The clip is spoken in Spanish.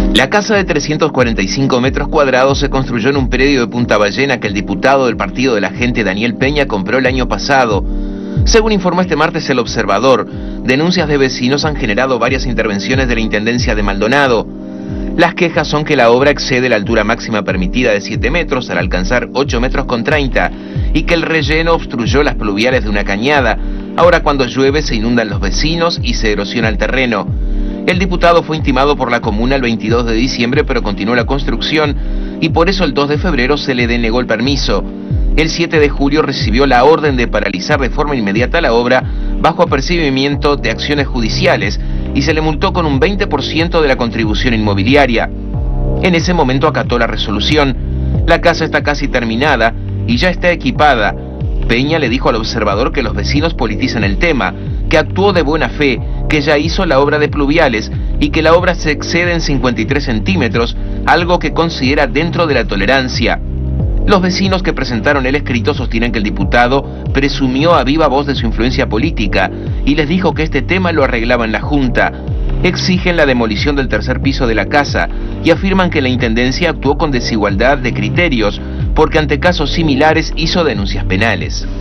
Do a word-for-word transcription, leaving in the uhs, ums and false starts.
La casa de trescientos cuarenta y cinco metros cuadrados se construyó en un predio de Punta Ballena que el diputado del Partido de la Gente, Daniel Peña, compró el año pasado. Según informó este martes El Observador, denuncias de vecinos han generado varias intervenciones de la Intendencia de Maldonado. Las quejas son que la obra excede la altura máxima permitida de siete metros al alcanzar ocho metros con treinta y que el relleno obstruyó las pluviales de una cañada. Ahora cuando llueve se inundan los vecinos y se erosiona el terreno. El diputado fue intimado por la comuna el veintidós de diciembre, pero continuó la construcción y por eso el dos de febrero se le denegó el permiso. El siete de julio recibió la orden de paralizar de forma inmediata la obra bajo apercibimiento de acciones judiciales y se le multó con un veinte por ciento de la contribución inmobiliaria. En ese momento acató la resolución. La casa está casi terminada y ya está equipada. Peña le dijo al Observador que los vecinos politizan el tema, que actuó de buena fe, que ya hizo la obra de pluviales y que la obra se excede en cincuenta y tres centímetros, algo que considera dentro de la tolerancia. Los vecinos que presentaron el escrito sostienen que el diputado presumió a viva voz de su influencia política y les dijo que este tema lo arreglaba en la Junta. Exigen la demolición del tercer piso de la casa y afirman que la Intendencia actuó con desigualdad de criterios porque ante casos similares hizo denuncias penales.